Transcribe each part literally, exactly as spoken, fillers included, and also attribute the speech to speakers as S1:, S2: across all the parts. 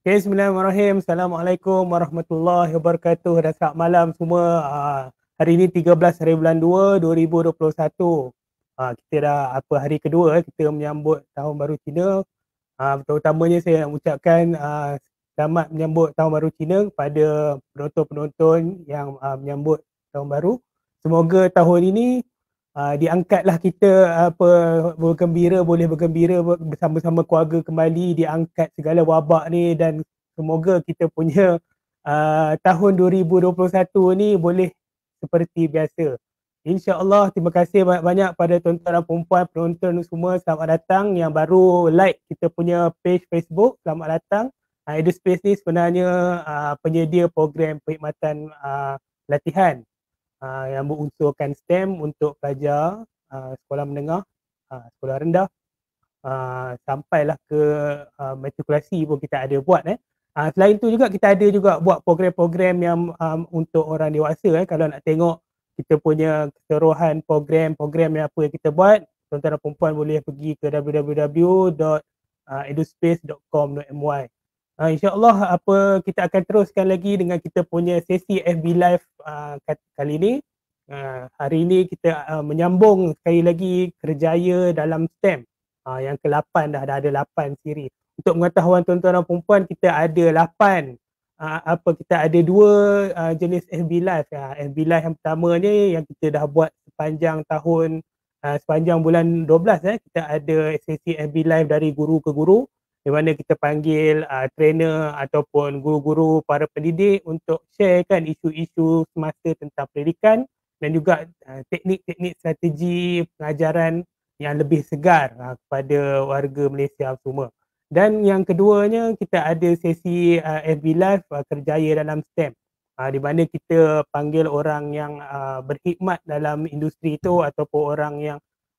S1: Okay, Bismillahirrahmanirrahim. Assalamualaikum warahmatullahi wabarakatuh dan selamat malam semua. Uh, hari ini tiga belas hari bulan dua, dua ribu dua puluh satu. Uh, kita dah apa hari kedua eh, kita menyambut tahun baru Cina. Uh, terutamanya saya nak ucapkan uh, selamat menyambut tahun baru Cina kepada penonton-penonton yang uh, menyambut tahun baru. Semoga tahun ini uh, diangkatlah kita apa bergembira, boleh bergembira bersama-sama keluarga kembali, diangkat segala wabak ni dan semoga kita punya uh, tahun dua ribu dua puluh satu ni boleh seperti biasa. InsyaAllah, terima kasih banyak-banyak pada tuan-tuan dan perempuan, penonton semua, selamat datang. Yang baru like kita punya page Facebook, selamat datang. Uh, EduSpace ni sebenarnya uh, penyedia program perkhidmatan uh, latihan uh, yang berunsurkan STEM untuk pelajar uh, sekolah menengah, uh, sekolah rendah, uh, sampailah ke uh, matrikulasi pun kita ada buat. Eh. Uh, selain tu juga kita ada juga buat program-program yang um, untuk orang dewasa. Eh. Kalau nak tengok kita punya keseluruhan program-program yang apa yang kita buat, tuan-tuan dan perempuan boleh pergi ke w w w dot eduspace dot com dot m y. Uh, InsyaAllah apa kita akan teruskan lagi dengan kita punya sesi F B Live uh, kali ini. Uh, hari ini kita uh, menyambung sekali lagi kerjaya dalam STEM. Uh, yang ke lapan dah, dah ada lapan siri. Untuk pengetahuan tuan-tuan dan perempuan, kita ada lapan Uh, apa kita ada dua uh, jenis F B Live. Uh, F B Live yang pertama ni yang kita dah buat sepanjang tahun, uh, sepanjang bulan dua belas eh, kita ada sesi F B Live dari guru ke guru, di mana kita panggil uh, trainer ataupun guru-guru para pendidik untuk sharekan isu-isu semasa tentang pendidikan dan juga uh, teknik-teknik strategi pengajaran yang lebih segar uh, kepada warga Malaysia semua. Dan yang keduanya kita ada sesi uh, F B Live uh, kerjaya dalam STEM, uh, di mana kita panggil orang yang uh, berkhidmat dalam industri itu ataupun orang yang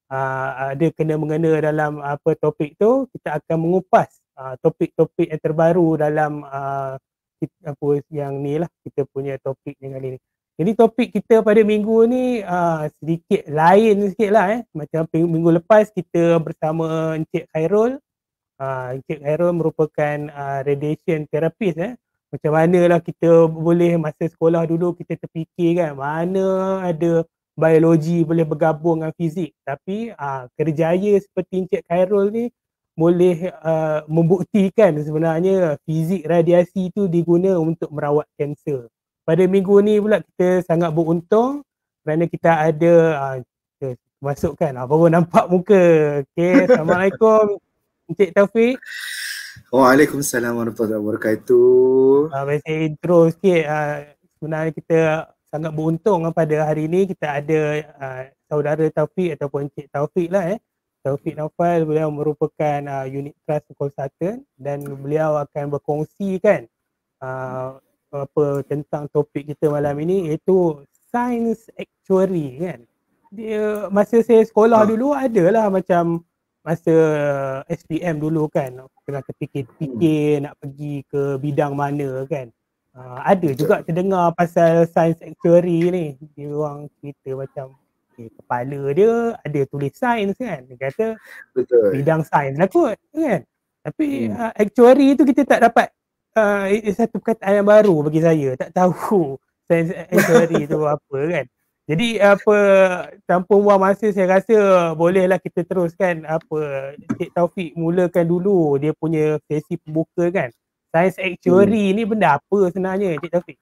S1: uh, ada kena-mengena dalam apa topik tu. Kita akan mengupas uh, topik-topik yang terbaru dalam uh, kita, apa yang ni lah kita punya topik yang kali ni. Jadi topik kita pada minggu ni uh, sedikit lain sikit lah eh. Macam minggu lepas kita bersama Encik Khairul. Uh, Encik Khairul merupakan uh, radiation therapist eh. Macam manalah kita boleh masa sekolah dulu kita terfikir kan mana ada biologi boleh bergabung dengan fizik, tapi uh, kerjaya seperti Encik Khairul ni boleh uh, membuktikan sebenarnya fizik radiasi tu diguna untuk merawat kanser. Pada minggu ni pula kita sangat beruntung kerana kita ada uh, kita masukkan uh, baru nampak muka. Okay, Assalamualaikum Encik Taufik.
S2: Waalaikumsalam warahmatullahi wabarakatuh.
S1: Uh, saya intro sikit. Uh, sebenarnya kita sangat beruntung uh, pada hari ini kita ada uh, saudara Taufik ataupun Encik Taufik lah eh. Taufik Naufal, beliau merupakan uh, unit trust consultant dan beliau akan berkongsi kan uh, apa tentang topik kita malam ini, iaitu science actuary kan. Dia masa saya sekolah uh. dulu adalah macam masa S P M dulu kan, tengah terfikir-fikir hmm. nak pergi ke bidang mana kan. Uh, ada juga terdengar pasal science actuary ni. Dia orang cerita macam okay, kepala dia ada tulis sains kan. Dia kata betul, bidang sains lah kot kan. Tapi hmm. uh, actuary tu kita tak dapat uh, satu perkataan yang baru bagi saya. Tak tahu science actuary tu apa kan. Jadi apa tanpa buang masa, saya rasa bolehlah kita teruskan apa Cik Taufik mulakan dulu dia punya sesi pembuka kan. Science actuary hmm. ni benda apa sebenarnya Cik Taufik?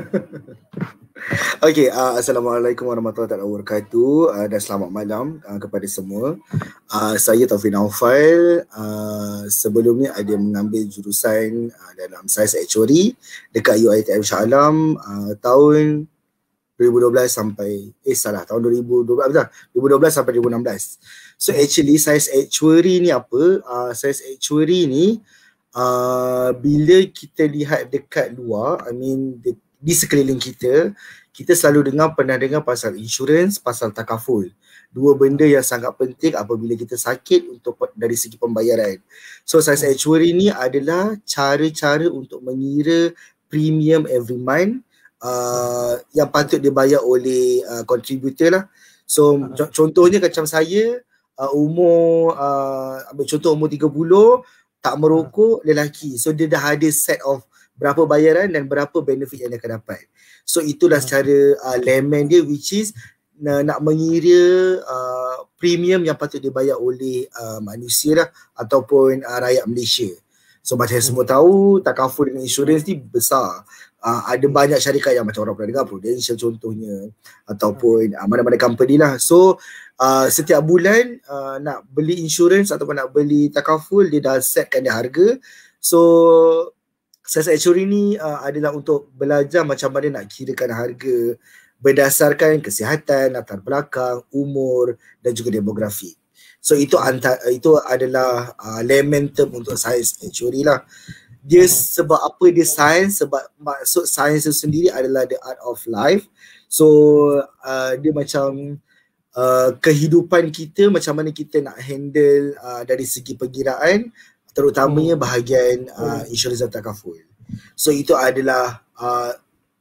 S2: Okey, uh, Assalamualaikum warahmatullahi wabarakatuh uh, dan selamat malam uh, kepada semua. Uh, saya Taufik Naufal. Uh, sebelum ni ada mengambil jurusan uh, dalam Science Actuary dekat U I T M Shah Alam uh, tahun dua ribu dua belas sampai eh salah tahun dua ribu dua belas betul dua ribu dua belas sampai dua ribu enam belas. So actually science actuary ni apa? Uh, science actuary ni uh, bila kita lihat dekat luar, I mean di, di sekeliling kita, kita selalu dengar pernah dengar pasal insurans, pasal takaful. Dua benda yang sangat penting apabila kita sakit untuk dari segi pembayaran. So science actuary ni adalah cara-cara untuk mengira premium every month Uh, yang patut dibayar oleh uh, contributor lah. So uh-huh. contohnya macam saya uh, umur uh, ambil contoh umur tiga puluh, tak merokok lelaki. So dia dah ada set of berapa bayaran dan berapa benefit yang dia akan dapat. So itulah secara uh, layman dia, which is uh, nak mengira uh, premium yang patut dibayar oleh uh, manusia lah ataupun uh, rakyat Malaysia. So macam yang semua tahu, takaful dengan insurans ni besar. Uh, ada banyak syarikat yang macam orang pernah dengar, Prudential contohnya, ataupun uh, mana-mana company lah. So uh, setiap bulan uh, nak beli insurans ataupun nak beli takaful, dia dah setkan dia harga. So Sales Actuary ni uh, adalah untuk belajar macam mana nak kirakan harga berdasarkan kesihatan, latar belakang, umur dan juga demografi. So itu antara, itu adalah uh, layman term untuk Sales Actuary lah. Dia sebab apa dia sains? Sebab maksud sains itu sendiri adalah the art of life. So uh, dia macam uh, kehidupan kita, macam mana kita nak handle uh, dari segi pengiraan, terutamanya bahagian uh, insurans dan takaful. So itu adalah uh,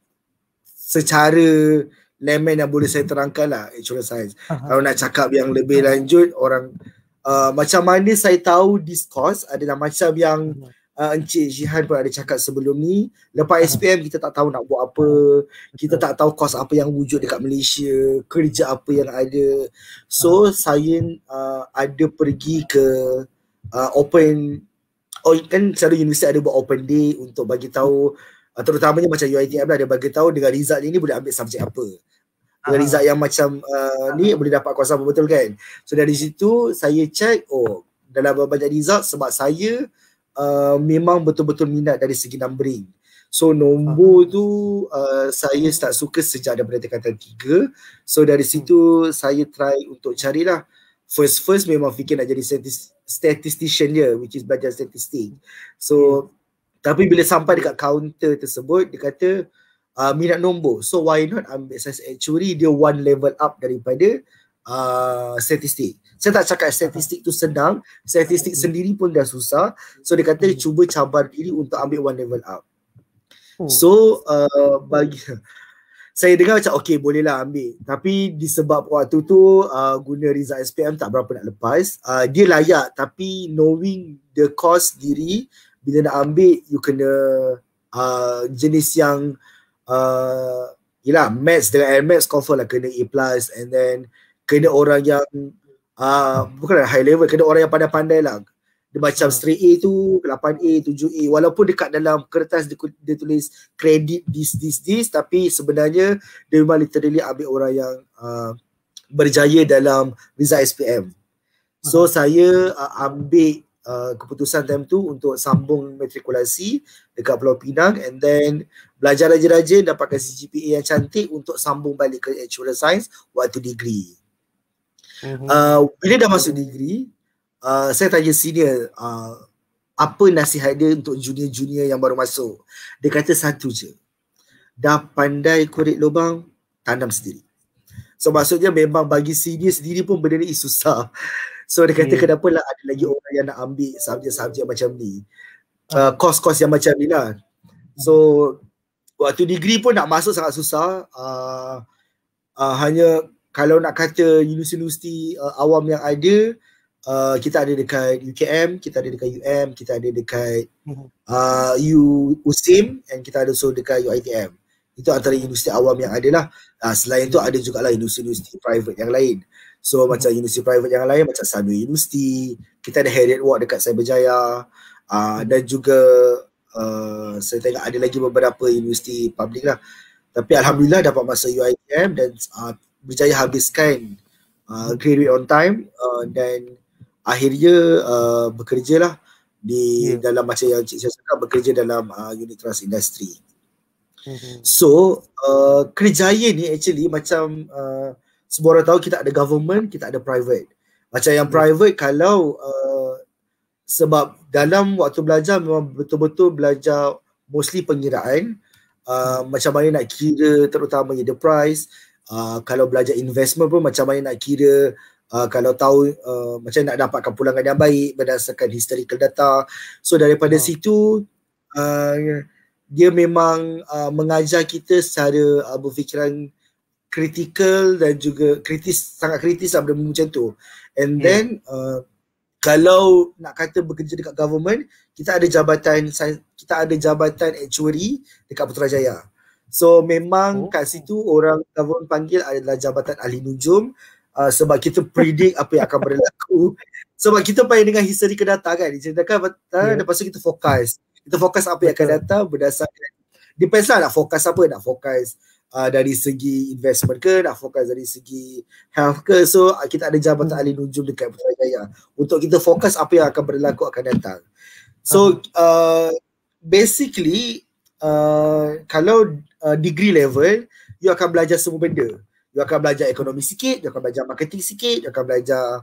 S2: secara layman yang boleh saya terangkan lah insurance science. Kalau nak cakap yang lebih lanjut, orang uh, macam mana saya tahu this course adalah macam yang uh, Encik Jihan pun ada cakap sebelum ni. Lepas S P M kita tak tahu nak buat apa, kita tak tahu course apa yang wujud dekat Malaysia, kerja apa yang ada. So saya uh, ada pergi ke uh, open, oh kan secara universiti ada buat open day untuk bagi tahu uh, terutamanya macam U I T M lah, dia bagi tahu dengan result ni boleh ambil subjek apa. Dengan result yang macam uh, ni boleh dapat kuasa apa, betul kan? So dari situ saya check, oh dalam banyak result sebab saya uh, memang betul-betul minat dari segi numbering. So nombor tu uh, saya start suka sejak daripada tingkatan tiga. So dari situ saya try untuk carilah. First first memang fikir nak jadi statistician dia, which is belajar statistik. So hmm. tapi bila sampai dekat counter tersebut, dia kata uh, minat nombor. So why not ambil Sales Actuary, dia one level up daripada uh, statistik. Saya tak cakap statistik tu senang, statistik sendiri pun dah susah. So dia kata hmm. cuba cabar diri untuk ambil one level up. Hmm. So uh, bagi saya dengar macam okey bolehlah ambil, tapi disebab waktu tu uh, guna result S P M tak berapa nak lepas, uh, dia layak, tapi knowing the cost diri, bila nak ambil you kena uh, jenis yang uh, yelah maths dengan N maths confirm lah kena A plus, and then kena orang yang uh, bukan high level, kena orang yang pandai-pandai lah. Dia macam straight A tu, lapan A, tujuh A, walaupun dekat dalam kertas dia, dia tulis credit this, this, this, tapi sebenarnya dia memang literally ambil orang yang uh, berjaya dalam result S P M. So uh-huh. saya uh, ambil uh, keputusan time tu untuk sambung matrikulasi dekat Pulau Pinang, and then belajar rajin-rajin, dapatkan C G P A yang cantik untuk sambung balik ke Actuarial Science waktu degree. Uh-huh. Uh, bila dah masuk degree, Uh, saya tanya senior uh, apa nasihat dia untuk junior-junior yang baru masuk. Dia kata satu je, dah pandai korek lubang, tanam sendiri. So maksudnya memang bagi senior sendiri pun benda ni susah. So dia kata hmm. kenapalah ada lagi orang yang nak ambil subjek-subjek macam ni, uh, course-course yang macam ni lah. So waktu degree pun nak masuk sangat susah. uh, uh, Hanya kalau nak kata universiti uh, awam yang ada, Uh, kita ada dekat U K M, kita ada dekat U M, kita ada dekat uh, U, USIM, and kita ada also dekat U I T M. Itu antara universiti awam yang ada lah. Uh, selain tu ada jugalah universiti private yang lain. So hmm. macam universiti private yang lain macam Sunway University, kita ada Harriet Ward dekat Cyberjaya, uh, dan juga uh, saya tengok ada lagi beberapa universiti public lah. Tapi alhamdulillah dapat masuk U I T M dan uh, berjaya habiskan uh, graduate on time, uh, dan akhirnya uh, bekerja lah di yeah. dalam macam yang Cik saya cakap, bekerja dalam uh, unit trust industry. Mm-hmm. So uh, kerjaya ni actually macam uh, semua orang tahu, kita ada government, kita ada private. Macam yang private kalau uh, sebab dalam waktu belajar memang betul-betul belajar mostly pengiraan, uh, macam mana nak kira terutamanya the price. Uh, kalau belajar investment pun macam mana nak kira, Uh, kalau tahu uh, macam nak dapatkan pulangan yang baik berdasarkan historical data. So daripada oh. situ uh, dia memang uh, mengajar kita secara uh, berfikiran kritikal dan juga kritis, sangat kritis lah benda macam tu. And yeah. then uh, kalau nak kata bekerja dekat government, kita ada jabatan kita ada jabatan actuary dekat Putrajaya. So memang
S1: Oh.
S2: kat situ orang government panggil adalah jabatan ahli nujum uh, sebab kita predict apa yang akan berlaku. Sebab kita payah dengan history ke datang kan. Diceritakan yeah. Lepas tu kita fokus. Kita fokus apa yang akan datang berdasarkan, depends lah nak fokus apa, nak fokus Uh, dari segi investment ke, nak fokus dari segi health ke. So uh, kita ada jabatan hmm. ahli nujum dekat Putrajaya untuk kita fokus apa yang akan berlaku akan datang. So uh, basically uh, kalau uh, degree level, you akan belajar semua benda. You akan belajar ekonomi sikit, you akan belajar marketing sikit, you akan belajar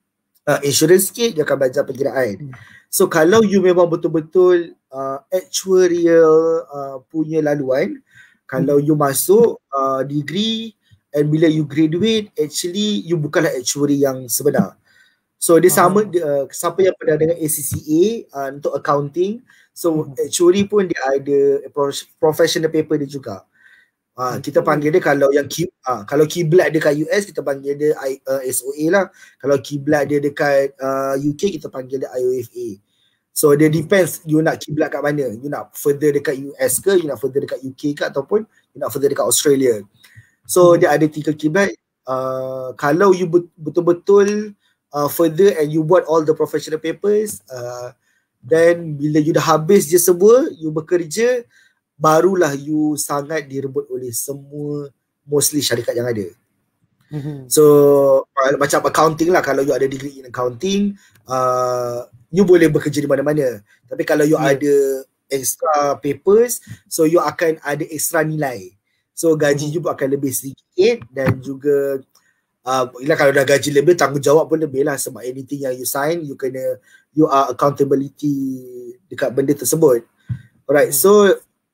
S2: uh, insurance sikit, you akan belajar perkiraan. hmm. So kalau you memang betul-betul uh, actuarial uh, punya laluan, kalau you masuk uh, degree and bila you graduate, actually you bukanlah actuary yang sebenar. So dia sama, uh, siapa yang pernah dengan A C C A uh, untuk accounting, so actuary pun dia ada professional paper dia juga. Uh, kita panggil dia kalau yang uh, kalau kiblat dekat U S kita panggil dia uh, S O A lah. Kalau kiblat dia dekat uh, U K kita panggil dia I O F A. So dia depends you nak kiblat kat mana. You nak further dekat U S ke, you nak further dekat U K ke, ataupun you nak further dekat Australia. So hmm. dia ada tiga kiblat. Uh, kalau you betul-betul uh, further and you buat all the professional papers, uh, then bila you dah habis je semua, you bekerja, barulah you sangat direbut oleh semua mostly syarikat yang ada. Hmm. So uh, macam accounting lah, kalau you ada degree in accounting, uh, you boleh bekerja di mana-mana. Tapi kalau you yeah. ada extra papers, so you akan ada extra nilai. So gaji you akan lebih sedikit, dan juga uh, kalau dah gaji lebih, tanggungjawab pun lebih lah, sebab anything yang you sign, you kena, you are accountability dekat benda tersebut. Alright, so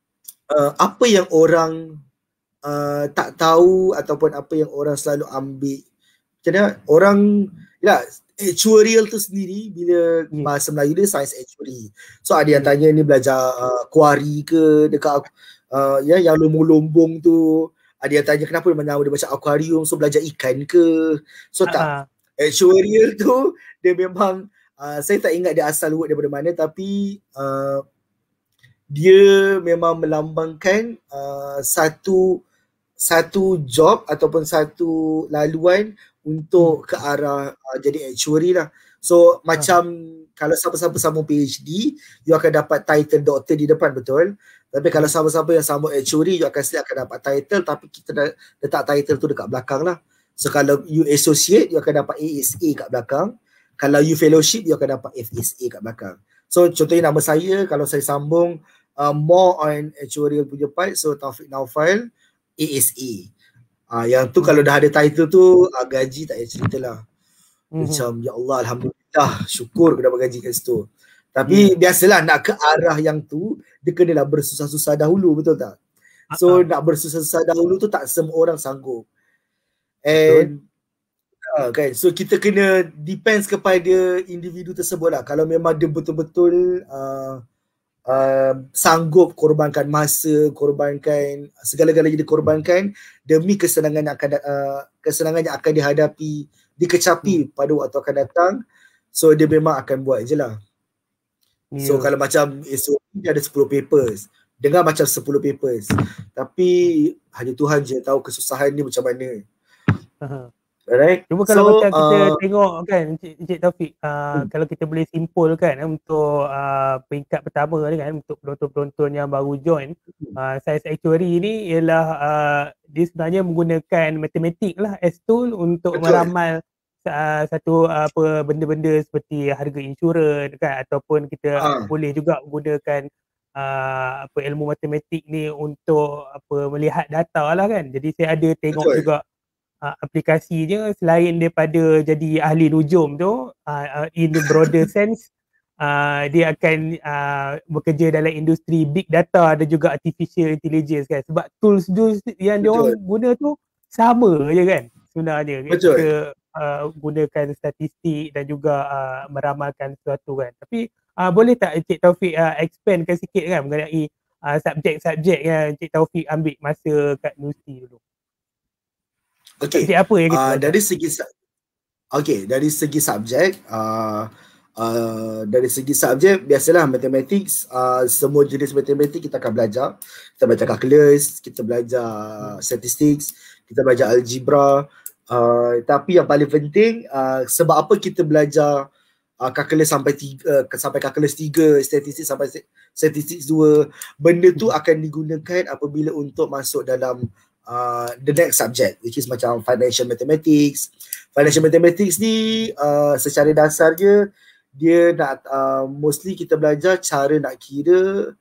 S2: uh, apa yang orang uh, tak tahu ataupun apa yang orang selalu ambil, macam mana orang, ya, actuarial tu sendiri, bila yeah. bahasa Melayu dia science actuary. So ada yang tanya ni belajar uh, kuari ke dekat uh, ya yang lombong-lombong tu. Ada yang tanya kenapa dia menyawa dia macam akuarium, so belajar ikan ke. So tak, uh-huh. actuarial tu dia memang uh, saya tak ingat dia asal word daripada mana, tapi uh, dia memang melambangkan uh, satu satu job ataupun satu laluan untuk ke arah uh, jadi actuary lah. So macam ha. kalau siapa-siapa sambung PhD, you akan dapat title doktor di depan, betul? Tapi kalau siapa-siapa yang sambung actuary, you akan still akan dapat title, tapi kita dah letak title tu dekat belakang lah. So kalau you associate, you akan dapat A S A kat belakang. Kalau you fellowship, you akan dapat F S A kat belakang. So contohnya nama saya, kalau saya sambung uh, more on actuarial punya part, so Taufik Naufal A S A. Uh, yang tu kalau dah ada title tu, uh, gaji tak payah cerita lah. Mm-hmm. Macam ya Allah, Alhamdulillah, syukur aku dapat gaji kat situ. Tapi mm. biasalah nak ke arah yang tu, dia kenalah bersusah-susah dahulu, betul tak? So uh-huh. nak bersusah-susah dahulu tu tak semua orang sanggup. And uh, kan, so kita kena depends kepada individu tersebut lah. Kalau memang dia betul-betul uh, Uh, sanggup korbankan masa, korbankan segala-galanya dikorbankan demi kesenangan yang akan uh, kesenangan yang akan dihadapi, dikecapi hmm. pada waktu akan datang, so dia memang akan buat je lah. Yeah. So kalau macam S O P dia ada sepuluh papers, dengar macam sepuluh papers, tapi hanya Tuhan je tahu kesusahan ni macam mana. Uh-huh. Alright.
S1: Cuma kalau so, macam kita
S2: uh,
S1: tengok kan Encik, Encik Taufik, uh, hmm. kalau kita boleh simpulkan untuk uh, peringkat pertama ni kan, untuk penonton-penonton yang baru join, uh, science actuary ni ialah uh, dia sebenarnya menggunakan matematik lah as tool untuk Betul. meramal uh, satu uh, apa benda-benda seperti harga insurans kan, ataupun kita uh. boleh juga menggunakan uh, apa ilmu matematik ni untuk apa melihat data lah kan. Jadi saya ada tengok Betul. juga Uh, aplikasinya, selain daripada jadi ahli nujum tu, uh, uh, in the broader sense, uh, dia akan uh, bekerja dalam industri big data dan juga artificial intelligence kan, sebab tools-tools yang dia orang guna tu sama je kan sebenarnya.
S2: Betul.
S1: Kita uh, gunakan statistik dan juga uh, meramalkan sesuatu kan. Tapi uh, boleh tak Encik Taufik uh, expandkan sikit kan mengenai uh, subjek-subjek yang Encik Taufik ambil masa kat universiti dulu?
S2: Okay,
S1: apa yang
S2: uh, dari segi okay, dari segi subjek, uh, Uh, dari segi subjek, biasalah mathematics, uh, semua jenis matematik kita akan belajar. Kita belajar calculus, kita belajar statistics, kita belajar algebra. Uh, tapi yang paling penting, uh, sebab apa kita belajar uh, calculus sampai tiga, uh, sampai calculus tiga, statistik sampai statistik dua, benda tu akan digunakan apabila untuk masuk dalam uh, the next subject, which is macam financial mathematics. Financial mathematics ni uh, secara dasarnya dia nak uh, mostly kita belajar cara nak kira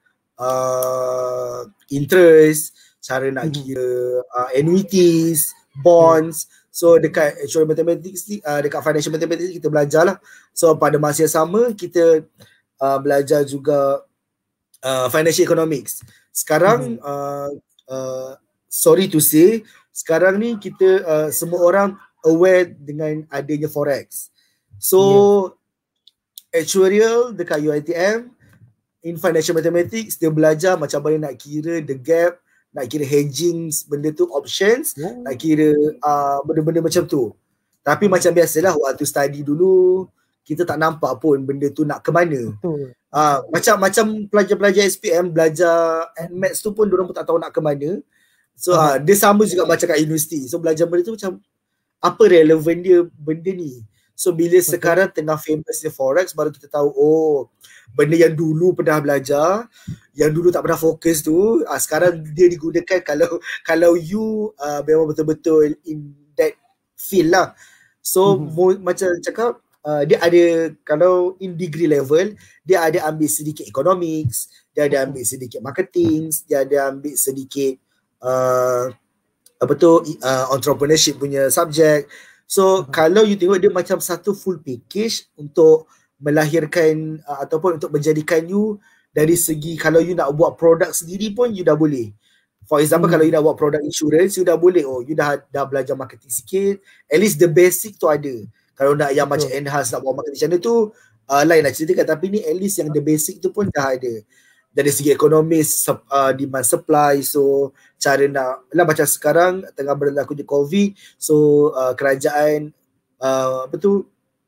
S2: uh, interest, cara nak kira uh, annuities, bonds. So dekat actual mathematics ni, uh, dekat financial mathematics kita belajar lah. So pada masa yang sama kita uh, belajar juga uh, financial economics. Sekarang mm-hmm. uh, uh, sorry to say, sekarang ni kita uh, semua orang aware dengan adanya forex. So yeah. Actuarial dekat U I T M, in financial mathematics, dia belajar macam mana nak kira the gap, nak kira hedging, benda tu options, yeah. nak kira uh, benda-benda macam tu. Tapi macam biasalah waktu study dulu, kita tak nampak pun benda tu nak ke mana. Uh, macam macam pelajar-pelajar S P M belajar maths tu pun diorang pun tak tahu nak ke mana. So uh, dia sama juga macam kat universiti. So belajar benda tu macam apa relevan dia benda ni. So bila Betul. Sekarang tengah famous dia forex, baru kita tahu oh benda yang dulu pernah belajar, yang dulu tak pernah fokus tu, ah, sekarang dia digunakan kalau kalau you uh, memang betul-betul in that field lah. So mm-hmm. mo- macam cakap uh, dia ada, kalau in degree level dia ada ambil sedikit economics, dia ada ambil sedikit marketing, dia ada ambil sedikit uh, apa tu uh, entrepreneurship punya subjek. So hmm. kalau you tengok dia macam satu full package untuk melahirkan uh, ataupun untuk menjadikan you dari segi kalau you nak buat produk sendiri pun you dah boleh. For example hmm. kalau you nak buat produk insurance, you dah boleh. Oh you dah dah belajar marketing sikit. At least the basic tu ada. Kalau nak yang hmm. macam enhance nak buat marketing channel tu uh, lain lah cerita kan. Tapi ni at least yang the basic tu pun dah ada. Dari segi ekonomis, uh, demand supply, so cara nak, lah macam sekarang tengah berlaku di COVID, so uh, kerajaan uh, apa tu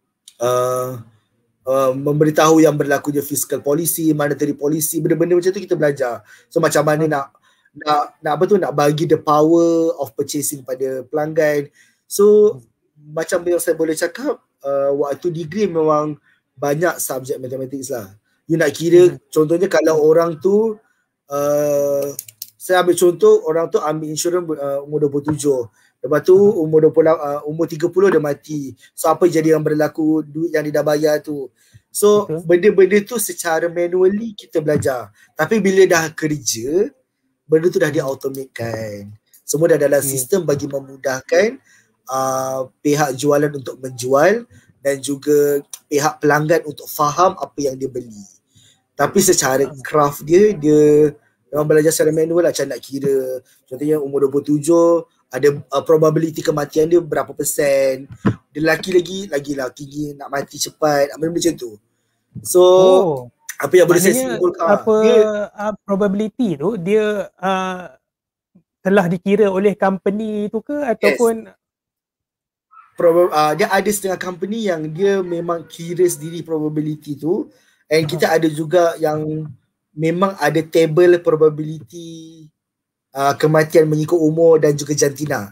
S2: uh, uh, memberitahu yang berlaku je fiscal policy, monetary policy, benda-benda macam tu kita belajar. So macam mana nak nak nak apa tu nak bagi the power of purchasing pada pelanggan. So macam yang saya boleh cakap, uh, waktu degree memang banyak subjek mathematics lah. You nak kira, hmm. contohnya kalau orang tu, uh, saya ambil contoh, orang tu ambil insurans uh, umur dua puluh tujuh. Lepas tu umur dua puluh, uh, umur tiga puluh dia mati. So apa jadi yang berlaku, duit yang dia dah bayar tu. So okay. benda-benda tu secara manually kita belajar. Tapi bila dah kerja, benda tu dah di-automatekan. Semua dah dalam hmm. sistem bagi memudahkan uh, pihak jualan untuk menjual dan juga pihak pelanggan untuk faham apa yang dia beli. Tapi secara craft dia, dia memang belajar secara manual lah, macam nak kira. Contohnya umur dua puluh tujuh, ada uh, probability kematian dia berapa persen. Dia lelaki lagi, lagi lah tinggi, nak mati cepat, apa macam tu. So, oh, apa yang boleh saya simpulkan.
S1: Apa dia, uh, probability tu, dia uh, telah dikira oleh company tu ke ataupun... Yes.
S2: Prob- uh, dia ada setengah company yang dia memang kira sendiri probability tu. And kita ada juga yang memang ada table probability uh, kematian mengikut umur dan juga jantina.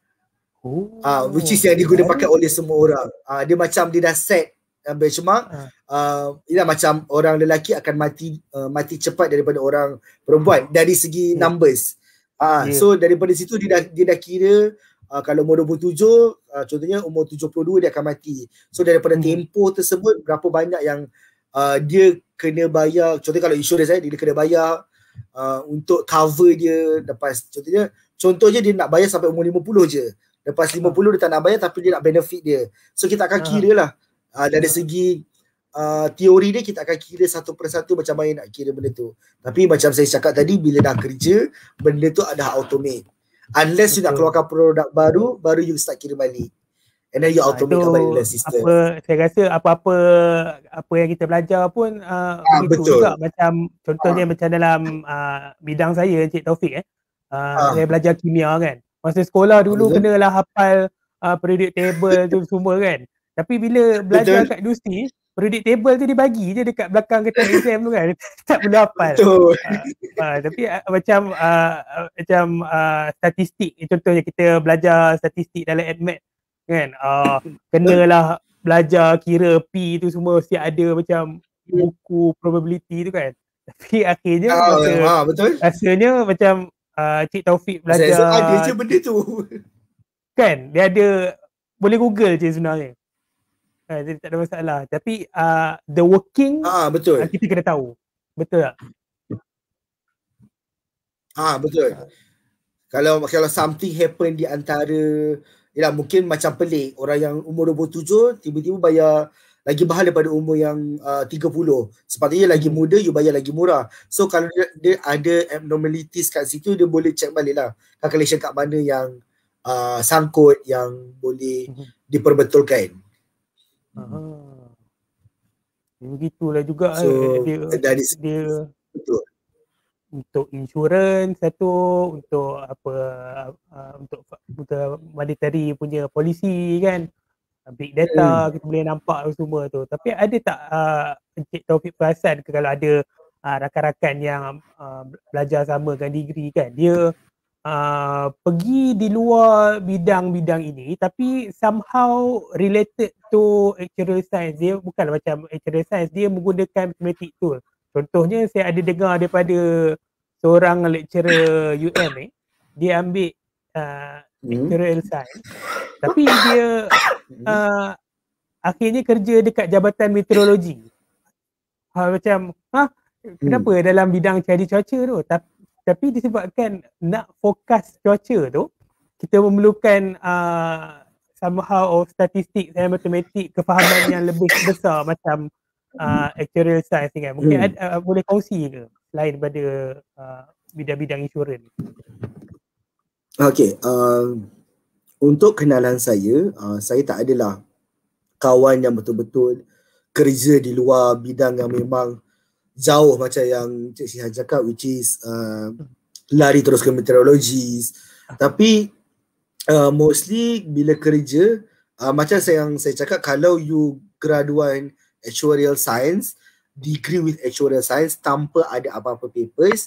S2: Oh. Uh, which is yang digunakan pakai oleh semua orang. Uh, dia macam dia dah set uh, benchmark. Uh, ialah macam orang lelaki akan mati uh, mati cepat daripada orang perempuan dari segi yeah. numbers. Uh, yeah. So daripada situ dia dah, dia dah kira uh, kalau umur dua puluh tujuh, uh, contohnya umur tujuh puluh dua dia akan mati. So daripada hmm. tempoh tersebut berapa banyak yang Uh, dia kena bayar, contohnya kalau insurans eh, dia kena bayar uh, untuk cover dia lepas, contohnya contohnya dia nak bayar sampai umur lima puluh je, lepas lima puluh dia tak nak bayar tapi dia nak benefit dia. So kita akan kira lah uh, dari segi uh, teori dia, kita akan kira satu persatu macam mana nak kira benda tu. Tapi macam saya cakap tadi, bila dah kerja, benda tu dah automate. Unless Betul. You nak keluarkan produk baru, baru you start kira balik. And then you automate kembali dalam sistem.
S1: Apa, saya rasa apa-apa apa yang kita belajar pun uh,
S2: ah,
S1: begitu juga. Macam contohnya ah. macam dalam uh, bidang saya, Encik Taufik eh. Uh, ah. Saya belajar kimia kan. Masa sekolah dulu Betul. Kenalah hafal uh, periodic table tu semua kan. Tapi bila belajar Betul. Kat industri, predictable tu dia bagi je dekat belakang kertas exam tu kan. Tak perlu hafal.
S2: Betul.
S1: Uh, uh, tapi uh, macam uh, uh, macam uh, statistik, contohnya kita belajar statistik dalam AdMath kan. Uh, kenalah belajar kira P tu semua mesti ada macam buku probability tu kan. Tapi akhirnya
S2: Ah,
S1: masa
S2: ah, betul.
S1: rasanya macam uh, Cik Taufik belajar
S2: Saya ada je benda tu.
S1: kan, dia ada, boleh Google je sebenarnya. Ha, jadi tak ada masalah. Tapi uh, the working
S2: Ah, betul.
S1: uh, kita kena tahu. Betul tak?
S2: Ah, betul.
S1: Ha.
S2: Kalau kalau something happen di antara, yalah mungkin macam pelik, orang yang umur dua puluh tujuh tiba-tiba bayar lagi mahal daripada umur yang uh, tiga puluh. Sepatutnya lagi
S1: Hmm.
S2: muda, you bayar lagi murah. So kalau dia, dia ada abnormalities kat situ, dia boleh check balik lah. Calculation kat mana yang uh, sangkut, yang boleh
S1: Hmm.
S2: diperbetulkan.
S1: Aha. Begitulah juga
S2: So
S1: eh, dia,
S2: dari
S1: dia
S2: betul.
S1: untuk insurans satu, untuk apa uh, untuk untuk monetary punya polisi kan, big data
S2: Hmm.
S1: kita boleh nampak semua tu. Tapi ada tak uh, Encik Taufik perasan ke kalau ada uh, rakan-rakan yang uh, belajar sama dengan degree kan, dia uh, pergi di luar bidang-bidang ini tapi somehow related to actuarial science. Dia bukan macam actuarial science, dia menggunakan mathematic tool. Contohnya saya ada dengar daripada seorang lecturer U M ni, dia ambil uh,
S2: Hmm.
S1: actuarial science tapi dia uh, akhirnya kerja dekat Jabatan Meteorologi. Ha, macam, ha, kenapa
S2: Hmm.
S1: dalam bidang cari cuaca tu? Tapi, tapi disebabkan nak fokus cuaca tu, kita memerlukan uh, somehow of statistik dan matematik, kefahaman yang lebih besar macam uh, actuarial science ni kan. Mungkin
S2: Hmm.
S1: ada, uh, boleh kongsi ke selain daripada uh, bidang-bidang insurans?
S2: Okay, uh, untuk kenalan saya, uh, saya tak adalah kawan yang betul-betul kerja di luar bidang yang memang jauh macam yang Cik Sihan cakap, which is uh, lari terus ke meteorologi. Tapi uh, mostly bila kerja, uh, macam saya yang saya cakap, kalau you graduan actuarial science, degree with actuarial science tanpa ada apa-apa papers,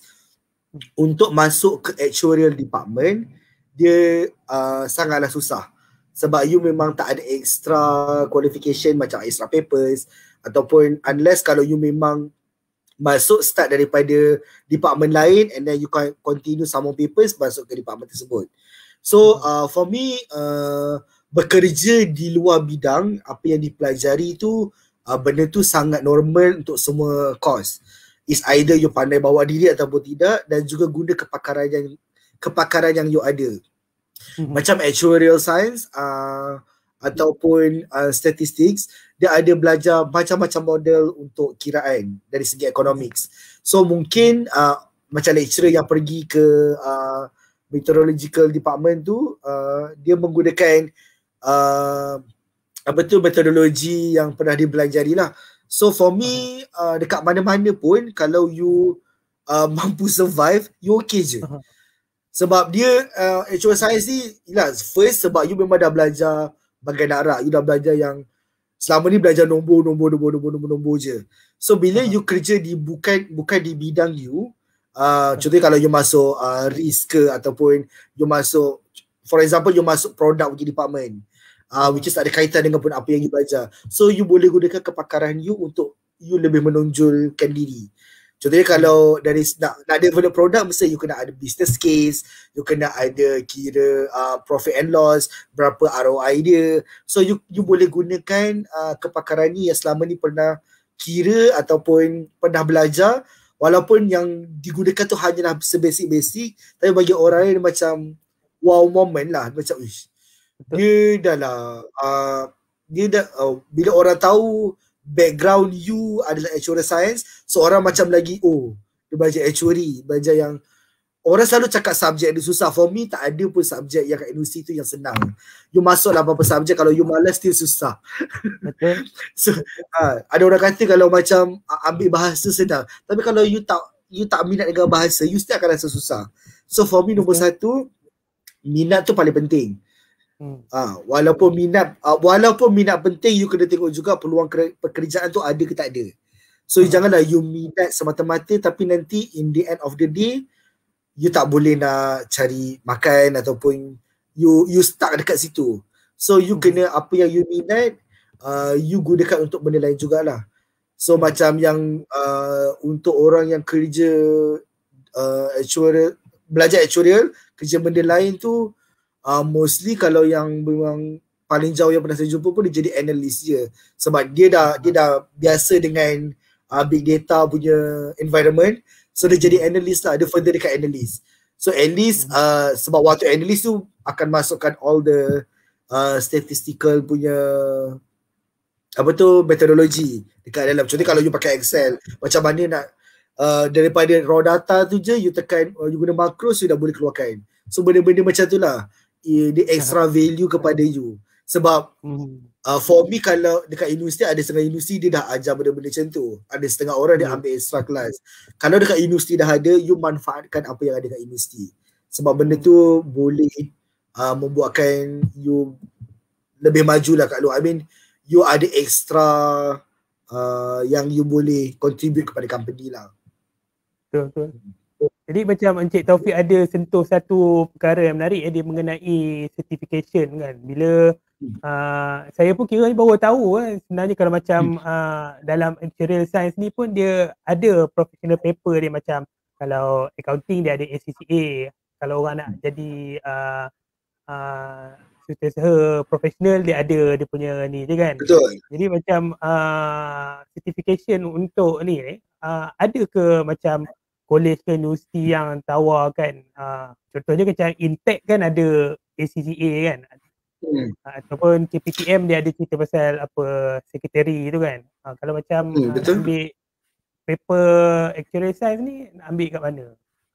S2: untuk masuk ke actuarial department, dia uh, sangatlah susah. Sebab you memang tak ada extra qualification macam extra papers, ataupun unless kalau you memang masuk start daripada department lain and then you can continue sama papers masuk ke department tersebut. So uh, for me, uh, bekerja di luar bidang apa yang dipelajari tu, uh, benda tu sangat normal untuk semua course. Is either you pandai bawa diri ataupun tidak, dan juga guna kepakaran yang kepakaran yang you ada. Mm-hmm. Macam actuarial science uh, ataupun uh, statistics, dia ada belajar macam-macam model untuk kiraan dari segi economics. So mungkin uh, macam lecturer yang pergi ke uh, meteorological department tu, uh, dia menggunakan uh, apa tu metodologi yang pernah dipelajari lah. So for me, uh, dekat mana-mana pun kalau you uh, mampu survive, you okay je. Uh-huh. Sebab dia uh, actuarial science ni, yelah, first sebab you memang dah belajar bagai darat, you dah belajar yang selama ni belajar nombor, nombor, nombor, nombor, nombor, nombor je. So bila uh-huh. you kerja di bukan bukan di bidang you, uh, contohnya kalau you masuk uh, risk ke, ataupun you masuk, for example, you masuk product punya department, uh, which is tak ada kaitan dengan pun apa yang you belajar. So you boleh gunakan kepakaran you untuk you lebih menonjolkan diri. Contohnya kalau dari nak, nak develop produk, mesti you kena ada business case, you kena ada kira uh, profit and loss, berapa R O I dia. So you you boleh gunakan uh, kepakaran ni yang selama ni pernah kira ataupun pernah belajar, walaupun yang digunakan tu hanyalah sebasic-basic, tapi bagi orang lain macam wow moment lah, macam ish, dia dah lah uh, dia dah uh, bila orang tahu background you adalah actuarial science, seorang so macam lagi, oh, dia belajar actuary, belajar yang orang selalu cakap subjek dia susah. For me, tak ada pun subjek yang kat universiti tu yang senang. You masuk lah apa-apa subjek, kalau you malas still susah.
S1: Betul.
S2: So uh, ada orang kata kalau macam uh, ambil bahasa senang, tapi kalau you tak you tak minat dengan bahasa, you still akan rasa susah. So for me, nombor satu, minat tu paling penting. Hmm. Ah, walaupun minat uh, walaupun minat penting, you kena tengok juga peluang pekerjaan tu ada ke tak ada. So hmm. janganlah you minat semata-mata tapi nanti in the end of the day you tak boleh nak cari makan ataupun you you stuck dekat situ. So you hmm. kena apa yang you minat uh, you gunakan untuk benda lain jugalah. So hmm. macam yang uh, untuk orang yang kerja uh, actuarial, belajar actuarial, kerja benda lain tu Uh, mostly kalau yang memang paling jauh yang pernah saya jumpa pun dia jadi analyst je, sebab dia dah dia dah biasa dengan uh, big data punya environment, so dia jadi analyst lah, dia further dekat analyst. So at least uh, sebab waktu analyst tu akan masukkan all the uh, statistical punya apa tu methodology dekat dalam. Contoh kalau you pakai Excel, macam mana nak uh, daripada raw data tu je you tekan uh, you guna macros, you dah boleh keluarkan. So benda-benda macam tu lah dia extra value kepada you. Sebab uh, for me kalau dekat universiti, ada setengah universiti dia dah ajar benda-benda macam tu, ada setengah orang dia ambil extra class. Kalau dekat universiti dah ada, you manfaatkan apa yang ada dekat universiti, sebab benda tu boleh uh, membuatkan you lebih maju lah kat luar. I mean you ada extra uh, yang you boleh contribute kepada company lah.
S1: Betul, betul. Jadi macam Encik Taufik ada sentuh satu perkara yang menarik ya, dia mengenai certification kan. Bila uh, saya pun kira baru tahu kan, sebenarnya kalau macam uh, dalam actuarial science ni pun dia ada professional paper dia, macam kalau accounting dia ada A C C A, kalau orang nak jadi uh, uh, usaha profesional dia ada dia punya ni je kan.
S2: Betul.
S1: Jadi macam uh, certification untuk ni uh, ada ke macam kolej ke universiti yang tawarkan, uh, contohnya macam Intech kan ada A C C A kan, hmm. uh, ataupun K P T M dia ada cerita pasal apa secretary tu kan. Uh, kalau macam hmm, uh, ambil paper actuarial science ni nak ambil kat mana?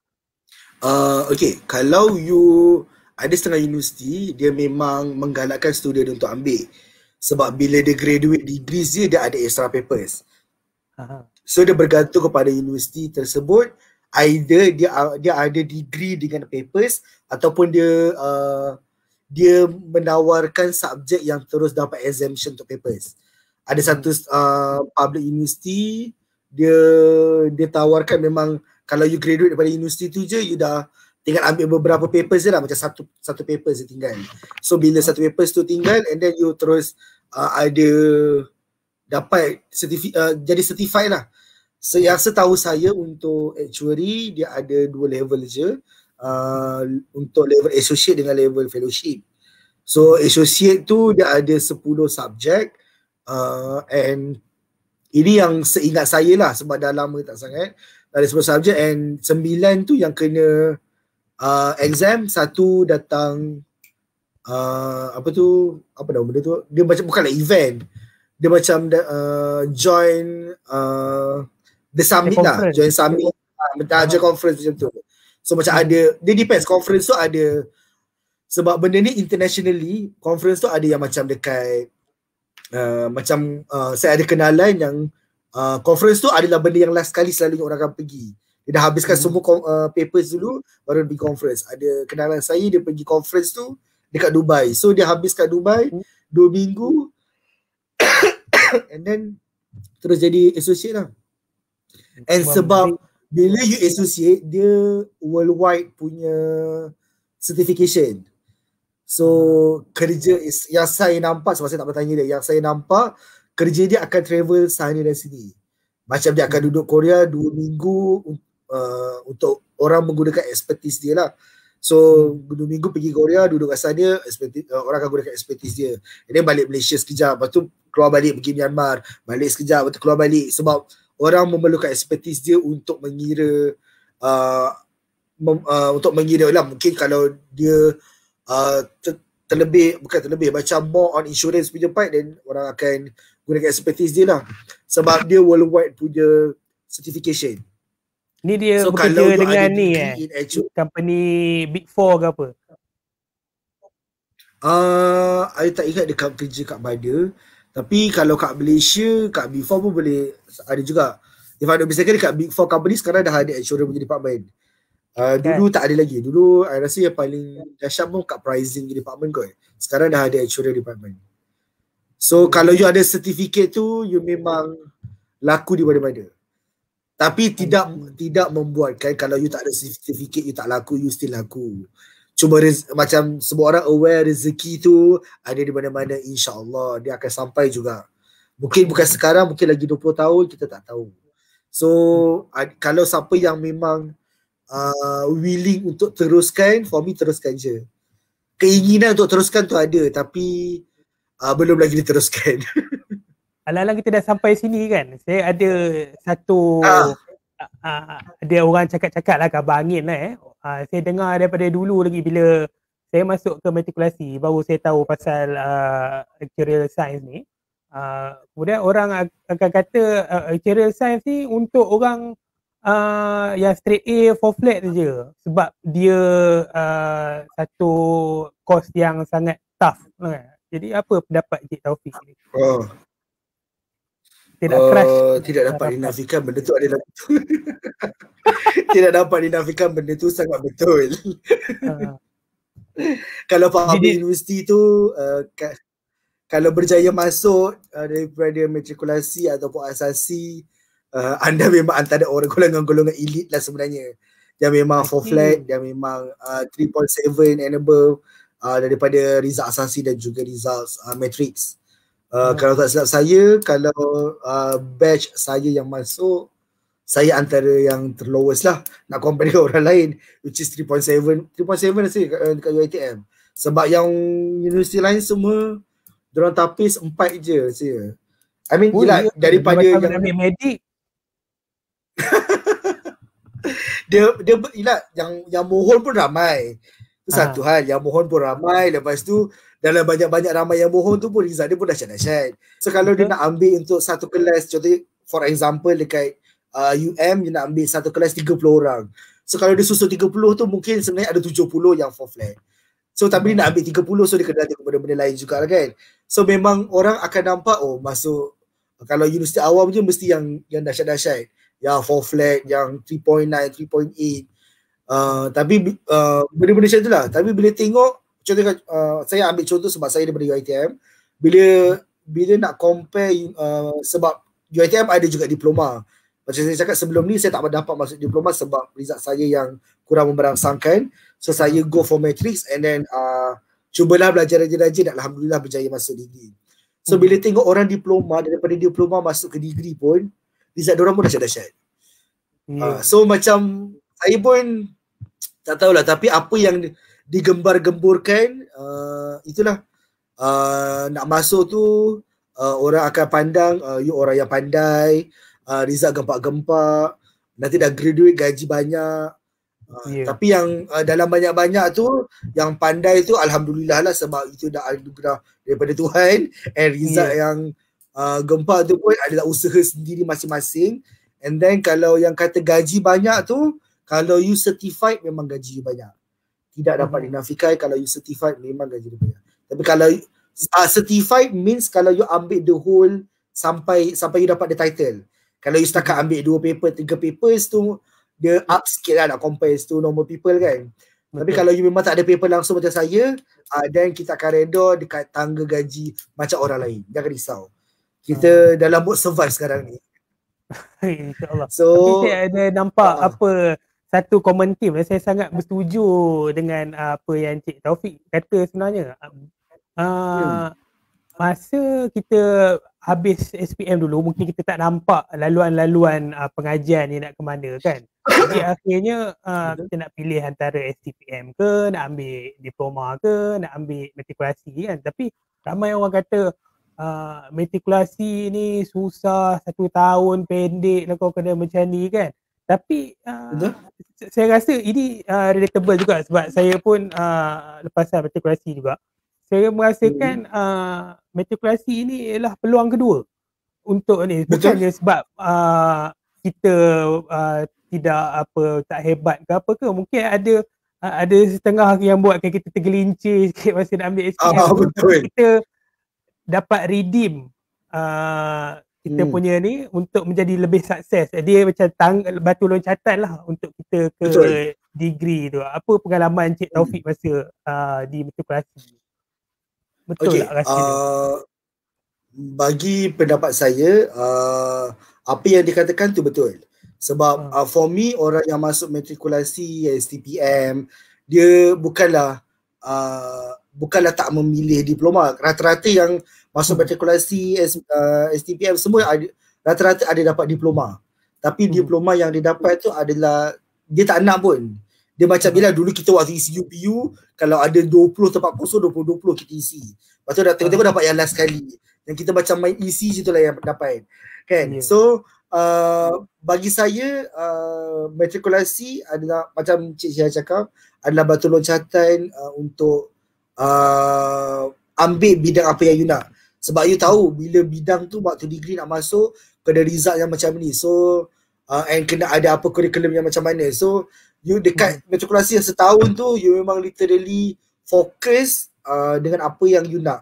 S2: Uh, okay, kalau you ada setengah universiti dia memang menggalakkan student untuk ambil, sebab bila dia graduate degrees dia, dia ada extra papers. Aha. So dia bergantung kepada universiti tersebut, either dia dia ada degree dengan papers ataupun dia uh, dia menawarkan subjek yang terus dapat exemption untuk papers. Ada satu uh, public university dia dia tawarkan memang kalau you graduate daripada universiti tu je, you dah tinggal ambil beberapa papers je lah, macam satu satu papers je tinggal. So bila satu papers tu tinggal and then you terus uh, ada dapat certifi- uh, jadi certified lah. So yang setahu saya untuk actuary dia ada dua level je, uh, untuk level associate dengan level fellowship. So associate tu dia ada sepuluh subjek, uh, and ini yang seingat saya lah sebab dah lama tak sangat, ada sepuluh subjek and sembilan tu yang kena uh, exam, satu datang uh, apa tu apa nama benda tu, dia macam bukanlah event, dia macam uh, join uh, the summit lah, join summit, uh, join conference macam tu. So macam hmm. ada, dia depends, conference tu ada, sebab benda ni internationally, conference tu ada yang macam dekat uh, macam uh, saya ada kenalan yang uh, conference tu adalah benda yang last kali selalu orang akan pergi. Dia dah habiskan hmm. semua uh, papers dulu baru pergi conference. Ada kenalan saya dia pergi conference tu dekat Dubai. So dia habis kat Dubai hmm. dua minggu and then terus jadi associate lah. And sebab bila you associate, dia worldwide punya certification. So kerja is, yang saya nampak, sebab saya tak bertanya dia, yang saya nampak kerja dia akan travel sana dan sini. Macam dia akan duduk Korea dua minggu uh, untuk orang menggunakan expertise dia lah. So dua minggu pergi Korea, duduk kat sana, uh, orang akan gunakan expertise dia. And then balik Malaysia sekejap, lepas tu keluar balik pergi Myanmar, balik sekejap, lepas tu keluar balik. Sebab orang memerlukan expertise dia untuk mengira uh, mem, uh, untuk mengira lah, mungkin kalau dia uh, ter, terlebih, bukan terlebih, macam more on insurance punya part, then orang akan gunakan expertise dia lah, sebab dia worldwide punya certification.
S1: Ni dia so, bekerja dengan ni eh, company Big Four ke apa?
S2: Uh, I tak ingat dia kerja kat mana. Tapi kalau kat Malaysia, kat Big Four pun boleh ada juga. If I don't mistaken, dekat Big Four company sekarang dah ada insurance punya department. Uh, dulu tak ada lagi. Dulu I rasa yang paling dahsyat pun kat pricing department kot. Sekarang dah ada actuarial department. So hmm. kalau you ada certificate tu, you memang laku di mana-mana. Tapi tidak hmm. tidak membuatkan kalau you tak ada certificate, you tak laku, you still laku. Cuma rez- macam semua orang aware rezeki tu ada di mana-mana, insya-Allah dia akan sampai juga. Mungkin bukan sekarang, mungkin lagi dua puluh tahun, kita tak tahu. So ad- kalau siapa yang memang Uh, willing untuk teruskan, for me teruskan je. Keinginan untuk teruskan tu ada, tapi uh, belum lagi diteruskan.
S1: Alang-alang kita dah sampai sini kan, saya ada satu ah. uh, ada orang cakap-cakap lah kabar angin lah eh. Uh, saya dengar daripada dulu lagi bila saya masuk ke matrikulasi, baru saya tahu pasal uh, actuarial science ni. Uh, kemudian orang akan kata uh, actuarial science ni untuk orang Uh, yang straight A for flat je, sebab dia uh, satu course yang sangat tough kan? Jadi apa pendapat Cik Taufik ni?
S2: Oh.
S1: Tidak
S2: uh,
S1: crash
S2: Tidak dapat dinafikan benda tu adalah betul. Tidak dapat dinafikan benda tu sangat betul. uh. Kalau public universiti tu uh, ka- kalau berjaya masuk uh, daripada matrikulasi ataupun asasi, Uh, anda memang antara orang golongan-golongan elite lah sebenarnya. Yang memang four flat, yang memang uh, three point seven and above uh, daripada result asasi dan juga result uh, matrix. Uh, hmm. Kalau tak silap saya, kalau uh, batch saya yang masuk, saya antara yang terlowest lah nak compare dengan orang lain, which is three point seven. three point seven rasa dekat U I T M. Sebab yang universiti lain semua diorang tapis empat je saya. I mean, oh, yelah, daripada yang
S1: ambil medik
S2: dia dia ialah yang yang mohon pun ramai. Itu ha. satu hal, yang mohon pun ramai. Lepas tu dalam banyak-banyak ramai yang mohon tu pun result dia pun dahsyat-dahsyat. So kalau Betul. dia nak ambil untuk satu kelas, contohnya for example dekat uh, U M dia nak ambil satu kelas tiga puluh orang. So kalau dia susun tiga puluh tu mungkin sebenarnya ada tujuh puluh yang for flat. So tapi dia nak ambil tiga puluh, so dia kena tengok benda-benda lain juga lah kan. So memang orang akan nampak, oh masuk kalau universiti awam je mesti yang yang dahsyat-dahsyat, yang four flat, yang three point nine, three point eight. Uh, tapi uh, benda-benda macam tu lah. Tapi bila tengok, contohnya uh, saya ambil contoh sebab saya daripada U I T M. Bila bila nak compare, uh, sebab U I T M ada juga diploma. Macam saya cakap sebelum ni, saya tak dapat masuk diploma sebab result saya yang kurang memberangsangkan. So saya go for matrix and then uh, cubalah belajar rajin-rajin dan alhamdulillah berjaya masuk degree. So hmm. bila tengok orang diploma, daripada diploma masuk ke degree pun, result diorang pun dahsyat-dahsyat. Yeah. Uh, so macam saya pun tak tahulah, tapi apa yang digembar-gemburkan, uh, itulah uh, nak masuk tu uh, orang akan pandang uh, you orang yang pandai, uh, result gempak-gempak, nanti dah graduate gaji banyak. Uh, yeah. Tapi yang uh, dalam banyak-banyak tu, yang pandai tu alhamdulillah lah, sebab itu dah anugerah daripada Tuhan, and result yeah. yang uh, gempak tu pun adalah usaha sendiri masing-masing. And then kalau yang kata gaji banyak tu, kalau you certified memang gaji you banyak. Tidak dapat mm-hmm. dinafikan, kalau you certified memang gaji you banyak. Tapi kalau uh, certified means kalau you ambil the whole sampai sampai you dapat the title. Kalau you setakat ambil dua paper, tiga papers tu, dia up sikit lah nak compare to normal people kan. Betul. Tapi kalau you memang tak ada paper langsung macam saya, uh, then kita akan redor dekat tangga gaji macam orang lain. Jangan risau. Kita hmm. dalam mood survive sekarang ni.
S1: InsyaAllah.
S2: So,
S1: tapi saya ada nampak
S2: uh,
S1: apa satu komen tim, saya sangat bersetuju dengan uh, apa yang Cik Taufik kata sebenarnya. Uh, hmm. Masa kita habis S P M dulu, mungkin kita tak nampak laluan-laluan uh, pengajian ni nak ke mana kan. Jadi akhirnya uh, kita nak pilih antara S T P M ke, nak ambil diploma ke, nak ambil matrikulasi kan. Tapi ramai orang kata uh, matrikulasi ni susah, satu tahun pendek lah kau kena macam ni kan. Tapi uh, saya rasa ini uh, relatable juga sebab saya pun uh, lepasan matrikulasi juga. Saya merasakan hmm. uh, matrikulasi ini ialah peluang kedua untuk ni. Bukannya sebab uh, kita uh, tidak apa tak hebat ke apa ke. Mungkin ada uh, ada setengah yang buatkan kita tergelincir sikit masa nak ambil S P M.
S2: Ah, betul.
S1: Kita dapat redeem uh, kita hmm. punya ni untuk menjadi lebih sukses. Dia macam tang, batu loncatan lah untuk kita ke betul. degree tu. Apa pengalaman Encik Taufik hmm. masa uh, di matrikulasi? Betul
S2: okay.
S1: tak rasa dia?
S2: Uh, bagi pendapat saya, uh, apa yang dikatakan tu betul. Sebab hmm. uh, for me, orang yang masuk matrikulasi S T P M, dia bukanlah uh, bukanlah tak memilih diploma. Rata-rata yang masuk hmm. matrikulasi uh, S T P M semua ada, rata-rata ada dapat diploma. Tapi hmm. diploma yang dia dapat tu adalah dia tak nak pun. Dia macam bila dulu kita waktu isi U P U, kalau ada dua puluh tempat kosong, dua puluh dua puluh kita isi. Lepas tu dah tengok-tengok dapat yang last sekali. Yang kita macam main isi je tu lah yang dapat. Kan? Yeah. So, uh, bagi saya, uh, matrikulasi adalah macam Cik Syah cakap, adalah batu loncatan uh, untuk uh, ambil bidang apa yang you nak. Sebab you tahu bila bidang tu waktu degree nak masuk, kena result yang macam ni. So, uh, and kena ada apa kurikulum yang macam mana. So, you dekat hmm. matrikulasi yang setahun tu, you memang literally fokus uh, dengan apa yang you nak.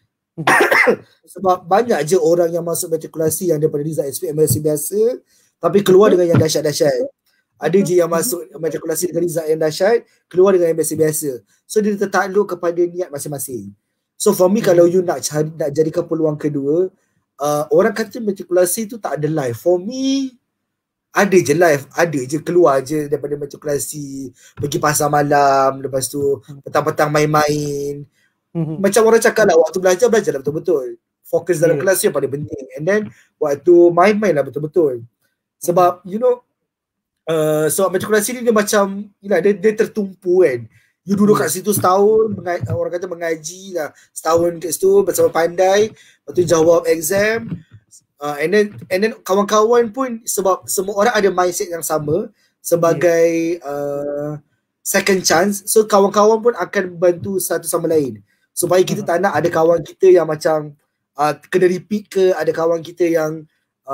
S2: Sebab banyak je orang yang masuk matrikulasi yang daripada result S P M biasa, tapi keluar dengan yang dahsyat-dahsyat. Ada je yang masuk matrikulasi dengan result yang dahsyat, keluar dengan yang biasa-biasa. So, dia tertakluk kepada niat masing-masing. So, for me, hmm. kalau you nak, cari, nak jadikan peluang kedua, uh, orang kata matrikulasi tu tak ada life. For me, ada je live, ada je keluar je daripada matrikulasi, pergi pasar malam, lepas tu petang-petang main-main. Mm-hmm. Macam orang cakap lah, waktu belajar, belajar lah betul-betul. Fokus dalam yeah. kelas yang paling penting. And then, waktu main-main lah betul-betul. Sebab, you know, uh, sebab matrikulasi ni dia macam, you know, dia, dia tertumpu kan. You duduk kat situ setahun, orang kata mengaji lah, setahun kat situ, bersama pandai, lepas tu jawab exam. Uh, and then and then kawan-kawan pun, sebab semua orang ada mindset yang sama sebagai uh, second chance, so kawan-kawan pun akan bantu satu sama lain supaya kita tak nak ada kawan kita yang macam uh, kena repeat ke, ada kawan kita yang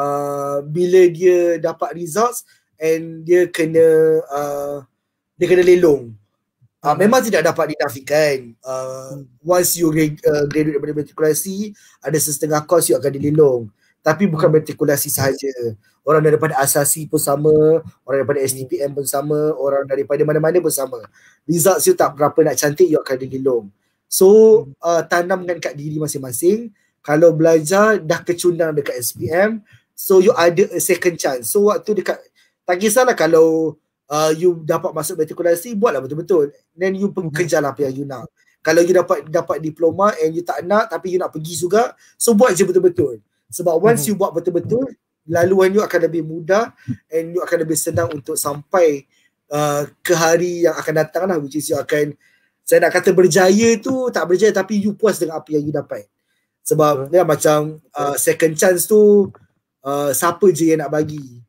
S2: uh, bila dia dapat results and dia kena uh, dia kena lelong. Uh, memang tidak dapat dinafikan, uh, once you uh, graduate daripada matrikulasi, ada setengah course you akan dilelong. Tapi bukan matrikulasi sahaja. Orang daripada asasi pun sama, orang daripada S T P M pun sama, orang daripada mana-mana pun sama. Results you tak berapa nak cantik, you akan digilung. So, uh, tanamkan kat diri masing-masing. Kalau belajar dah kecundang dekat S P M, so you ada a second chance. So, waktu dekat, tak kisahlah kalau uh, you dapat masuk matrikulasi, buatlah betul-betul. Then you kejarlah apa yang you nak. Kalau you dapat dapat diploma and you tak nak, tapi you nak pergi juga, so buat je betul-betul. Sebab once you buat betul-betul, laluan you akan lebih mudah and you akan lebih senang untuk sampai uh, ke hari yang akan datang lah, which is you akan, saya nak kata berjaya tu, tak berjaya tapi you puas dengan apa yang you dapat. Sebab dia macam uh, second chance tu, uh, siapa je yang nak bagi.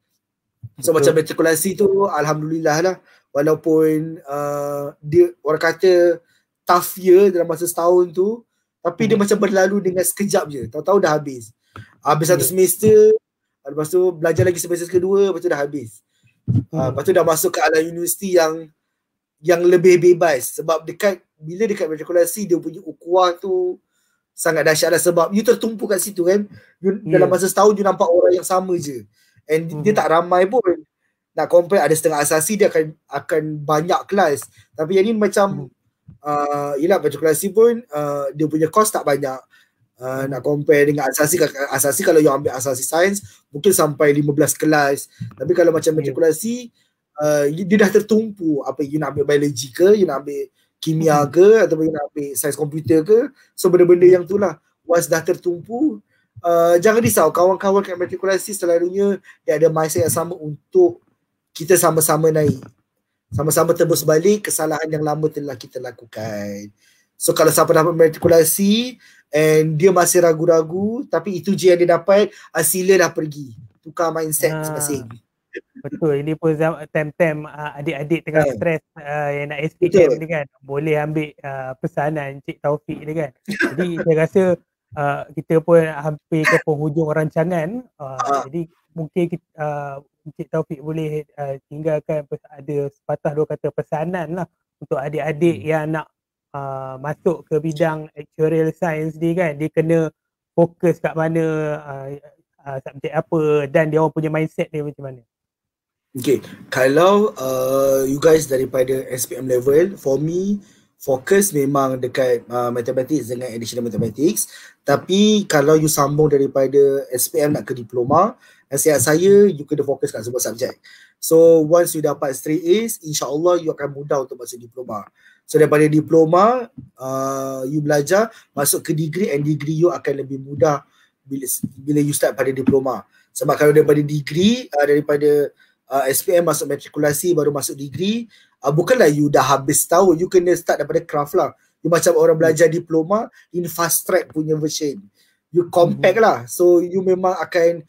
S2: So Betul. Macam matrikulasi tu, alhamdulillah lah, walaupun uh, dia orang kata tough year dalam masa setahun tu, tapi hmm. dia macam berlalu dengan sekejap je, tahu-tahu dah habis. Habis satu semester, lepas tu belajar lagi semester kedua, lepas tu dah habis. Hmm. Uh, lepas tu dah masuk ke alam universiti yang yang lebih bebas. Sebab dekat, bila dekat matrikulasi, dia punya ukhuwah tu sangat dahsyat lah. Sebab you tertumpu kat situ kan. You, yeah. Dalam masa setahun, you nampak orang yang sama je. And hmm. dia tak ramai pun. Nak compare, ada setengah asasi, dia akan akan banyak kelas. Tapi yang ni macam, hmm. uh, yelah matrikulasi pun, uh, dia punya course tak banyak. Uh, nak compare dengan asasi, asasi kalau you ambil asasi sains mungkin sampai lima belas kelas. Tapi kalau macam matrikulasi, uh, dia dah tertumpu. Apa you nak ambil biologi ke, you nak ambil kimia ke, atau you nak ambil sains komputer ke. So benda-benda yang tu lah, once dah tertumpu, uh, jangan risau. Kawan-kawan kat matrikulasi selalunya dia ada mindset yang sama untuk kita sama-sama naik, sama-sama tebus balik kesalahan yang lama telah kita lakukan. So kalau siapa dapat matrikulasi and dia masih ragu-ragu, tapi itu je yang dia dapat, uh, silalah pergi tukar mindset ha, masing-masing.
S1: Betul, ini pun time-time uh, adik-adik tengah yeah. stres uh, yang nak S P M ni kan, boleh ambil uh, pesanan Cik Taufik ni kan. Jadi saya rasa uh, kita pun hampir ke penghujung rancangan, uh, uh. jadi mungkin kita, uh, Cik Taufik boleh uh, tinggalkan ada sepatah dua kata pesanan lah untuk adik-adik hmm. yang nak Uh, masuk ke bidang actuarial science ni kan, dia kena fokus kat mana, uh, uh, subjek apa, dan dia orang punya mindset dia macam mana.
S2: Okay, kalau uh, you guys daripada S P M level, for me, fokus memang dekat uh, mathematics dengan additional mathematics. Tapi kalau you sambung daripada S P M nak ke diploma, nasihat saya, you kena fokus kat sebuah subjek. So, once you dapat straight A's, insyaAllah you akan mudah untuk masuk diploma. So, daripada diploma, uh, you belajar, masuk ke degree, and degree you akan lebih mudah bila, bila you start pada diploma. Sebab kalau daripada degree, uh, daripada Uh, S P M masuk matrikulasi baru masuk degree, uh, bukanlah you dah habis tahu, you kena start daripada craft lah. You macam orang belajar diploma in fast track punya version, you compact lah. So you memang akan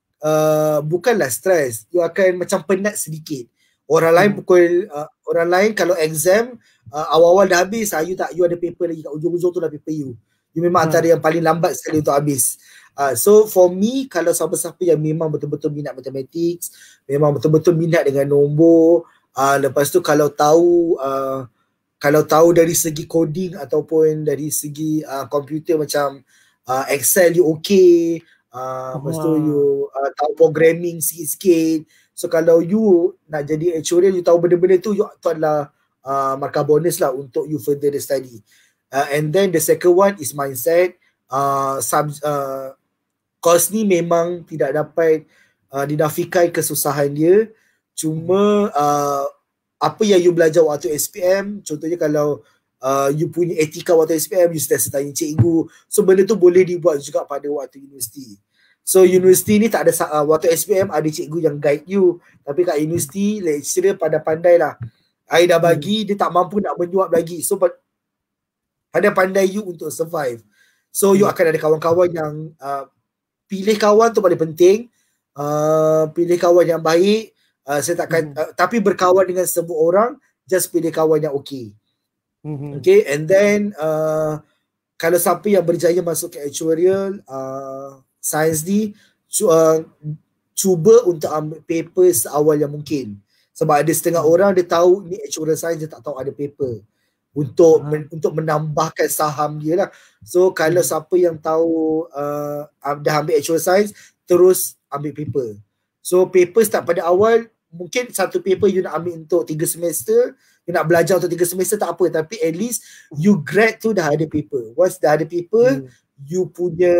S2: uh, bukanlah stress, you akan macam penat sedikit. Orang lain pukul uh, orang lain kalau exam uh, awal-awal dah habis, uh, you tak, you ada paper lagi kat ujung-ujung tu dah paper you. You memang hmm. antara yang paling lambat sekali untuk habis. Uh, so for me, kalau siapa-siapa yang memang betul-betul minat mathematics, memang betul-betul minat dengan nombor, uh, lepas tu kalau tahu uh, kalau tahu dari segi coding ataupun dari segi uh, komputer macam uh, Excel you okay, uh, lepas tu you uh, tahu programming sikit-sikit. So kalau you nak jadi actuarial, you tahu benda-benda tu, you, tu adalah uh, markah bonus lah untuk you further the study. Uh, and then the second one is mindset. Uh, sub, uh, course ni memang tidak dapat uh, dinafikan kesusahan dia. Cuma uh, apa yang you belajar waktu S P M, contohnya kalau uh, you punya etika waktu S P M, you sentiasa tanya cikgu. So benda tu boleh dibuat juga pada waktu universiti. So universiti ni tak ada, uh, waktu S P M ada cikgu yang guide you. Tapi kat universiti, lecturer pandai-pandai lah. I dah bagi, dia tak mampu nak menyuap lagi. So pandai-pandai you untuk survive. So you akan ada kawan-kawan yang uh, pilih kawan tu paling penting. Uh, pilih kawan yang baik. Uh, saya takkan, hmm. uh, tapi berkawan dengan semua orang, just pilih kawan yang okey. Hmm. Okay, and then uh, kalau siapa yang berjaya masuk ke actuarial, uh, science ni, cu- uh, cuba untuk ambil paper seawal yang mungkin. Sebab ada setengah hmm. orang dia tahu ni actuarial science, dia tak tahu ada paper. Untuk hmm. men, untuk menambahkan saham dia lah. So kalau hmm. siapa yang tahu uh, dah ambil actual science, terus ambil paper. So paper start pada awal, mungkin satu paper you nak ambil untuk tiga semester, you nak belajar untuk tiga semester tak apa, tapi at least you grad tu dah ada paper. Once dah ada paper, hmm. you punya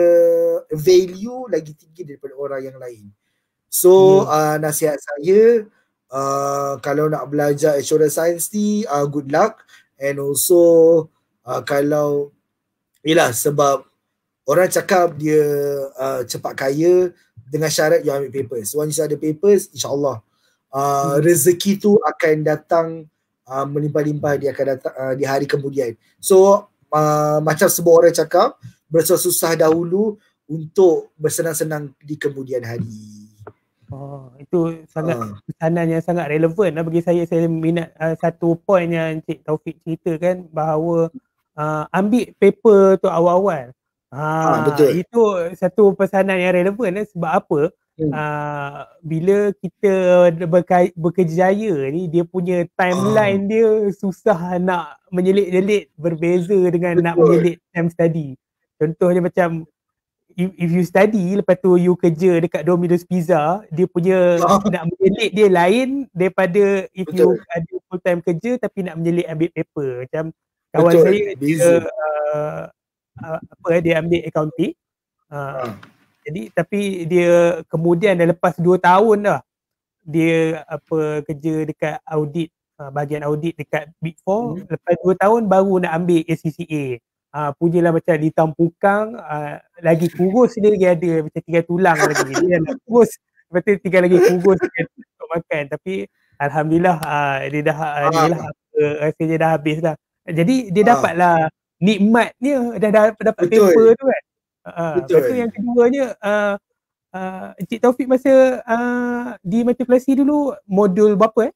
S2: value lagi tinggi daripada orang yang lain. So hmm. uh, nasihat saya, uh, kalau nak belajar actuarial science ni, uh, good luck. And also uh, kalau yelah, sebab orang cakap dia uh, cepat kaya dengan syarat you ambil papers. Once you ada papers, insyaAllah uh, hmm. rezeki tu akan datang uh, melimpah-limpah, dia akan datang uh, di hari kemudian. So uh, macam sebuah orang cakap, bersusah dahulu untuk bersenang-senang di kemudian hari.
S1: Oh, itu sangat uh. pesanan yang sangat relevan lah bagi saya. Saya minat uh, satu point yang Encik Taufik ceritakan, bahawa uh, ambil paper tu awal-awal. Ha, uh, betul. Itu satu pesanan yang relevan eh. Sebab apa? Hmm. Uh, bila kita berka- berkejaya ni, dia punya timeline uh. dia susah nak menyelit-jelit, berbeza dengan betul. Nak menyelit time study. Contohnya macam If, if you study, lepas tu you kerja dekat Domino's Pizza, dia punya oh. nak menyelit dia lain daripada if betul. You ada full time kerja tapi nak menyelit ambil paper. Macam kawan betul. Saya dia, uh, uh, apa dia ambil accounting. Uh, uh. Jadi tapi dia kemudian dah lepas dua tahun dah dia apa kerja dekat audit, uh, bahagian audit dekat Big Four. Hmm. Lepas dua tahun baru nak ambil A C C A. Uh, punyalah macam ditampukang, uh, lagi kurus dia lagi ada, macam tinggal tulang lagi. Dia nak kurus, lepas tu tinggal lagi kurus untuk makan. Tapi Alhamdulillah uh, dia dah, uh, dia lah, uh, rasanya dah habis lah. Jadi dia dapatlah nikmatnya, dah dapat, dapat paper tu kan. Uh, lepas tu yang keduanya, uh, uh, Encik Taufik masa uh, di matrikulasi dulu, modul berapa eh?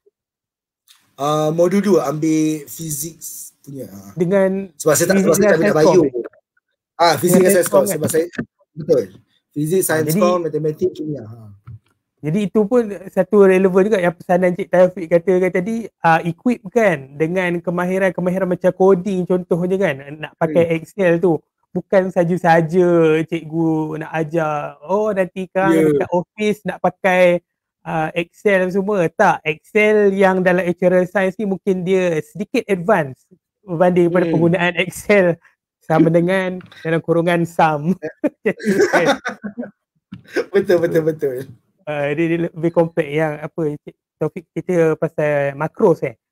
S2: Uh, modul dua, ambil fizik punya.
S1: Dengan
S2: sebab saya tak, sebab saya tak minat bio. Ah, fizik dengan science com, sebab saya betul. Fizik, science com, matematik, kimia. Ha.
S1: Jadi itu pun satu relevan juga yang pesanan Cik Taufik katakan tadi, uh, equip kan dengan kemahiran-kemahiran macam coding contohnya kan, nak pakai hmm. Excel tu. Bukan saja-saja cikgu nak ajar, oh nanti kan yeah. dekat office nak pakai uh, Excel semua. Tak, Excel yang dalam actuarial science ni mungkin dia sedikit advance berbanding pada
S2: Hmm.
S1: penggunaan Excel sama dengan dalam kurungan sum. Jadi kan,
S2: Betul betul betul.
S1: uh, dia, dia lebih kompleks. Yang apa Cik Taufik kita pasal makros eh.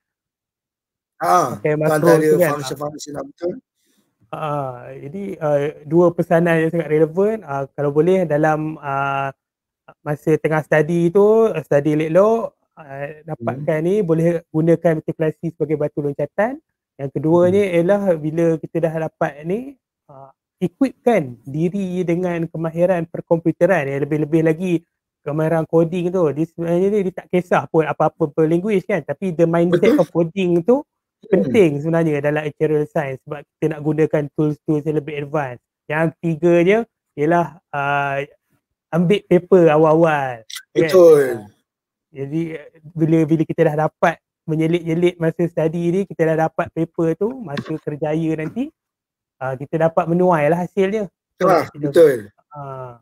S2: Ah,
S1: Pakai
S2: tu
S1: makros
S2: antara
S1: tu kan.
S2: function-function lah, betul.
S1: Uh, jadi uh, dua pesanan yang sangat relevan. Uh, kalau boleh dalam uh, masa tengah study tu, uh, study elok-elok, uh, dapatkan
S2: Hmm.
S1: ni boleh gunakan matrikulasi sebagai batu loncatan. Yang keduanya
S2: Hmm.
S1: ialah bila kita dah dapat ni, uh, equipkan diri dengan kemahiran perkomputeran yang lebih-lebih lagi kemahiran coding tu. Dia sebenarnya dia, dia tak kisah pun apa-apa per language kan, tapi the mindset
S2: Betul.
S1: of coding tu
S2: Hmm.
S1: penting sebenarnya dalam actuarial science sebab kita nak gunakan tools-tools yang lebih advance. Yang ketiganya ialah uh, ambil paper awal-awal kan.
S2: Betul.
S1: Uh, jadi bila bila kita dah dapat menyelit-nyelit masa study ni, kita dah dapat paper tu, masa kerjaya nanti uh, kita dapat menuai lah hasilnya.
S2: Ah, betul.
S1: Uh,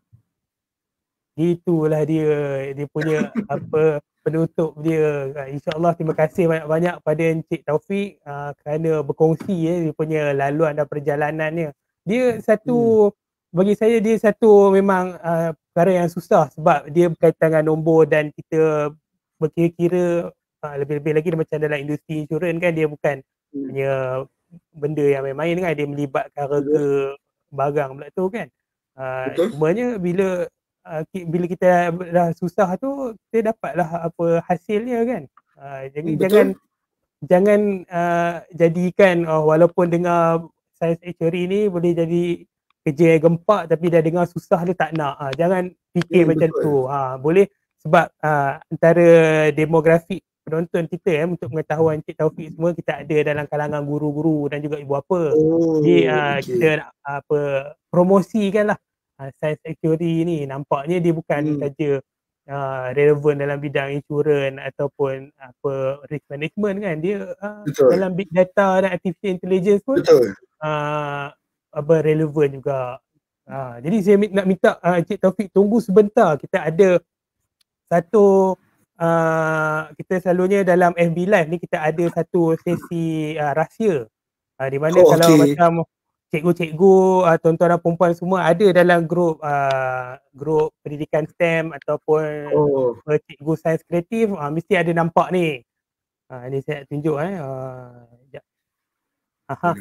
S1: itulah dia dia punya apa penutup dia. Uh, InsyaAllah terima kasih banyak-banyak pada Encik Taufik uh, kerana berkongsi eh, dia punya laluan dan perjalanannya. Dia satu, hmm. bagi saya dia satu memang uh, perkara yang susah sebab dia berkaitan dengan nombor dan kita berkira-kira uh, lebih-lebih lagi macam dalam industri insurans kan, dia bukan hmm. hanya benda yang main-main kan, dia melibatkan harga barang pula tu kan. Uh, cumanya bila Uh, bila kita dah susah tu kita dapatlah apa hasilnya kan. Uh, jadi
S2: Betul.
S1: jangan jangan uh, jadikan uh, walaupun dengar science actuary ni boleh jadi kerja yang gempak tapi dah dengar susah dia tak nak. Uh, jangan fikir hmm, macam betul. tu. Uh, boleh sebab uh, antara demografik penonton kita eh, untuk pengetahuan Encik Taufik semua kita ada dalam kalangan guru-guru dan juga ibu bapa.
S2: Oh,
S1: jadi uh,
S2: okay.
S1: kita nak apa promosikan lah Uh, science actuary ni. Nampaknya dia bukan hmm. saja uh, relevan dalam bidang insurans ataupun apa risk management kan, dia uh, dalam big data dan artificial intelligence pun uh, apa relevan juga. Uh, jadi saya nak minta uh, Encik Taufik tunggu sebentar, kita ada satu uh, kita selalunya dalam F B Live ni kita ada satu sesi uh, rahsia uh, di mana oh, kalau okay. macam cikgu-cikgu, uh, tuan-tuan dan perempuan semua ada dalam grup uh, grup pendidikan STEM ataupun oh. uh, cikgu sains kreatif, uh, mesti ada nampak ni. Uh, ni saya nak tunjuk eh. Uh, sekejap. Aha.